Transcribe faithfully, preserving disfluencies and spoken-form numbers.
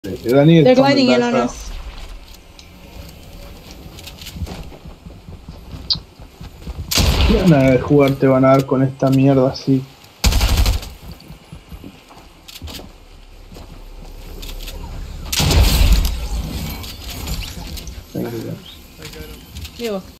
Dani, Declining comment in back on up. us. ¿Qué ganas de jugar te van a dar con esta mierda así? Thank you, guys. Diego.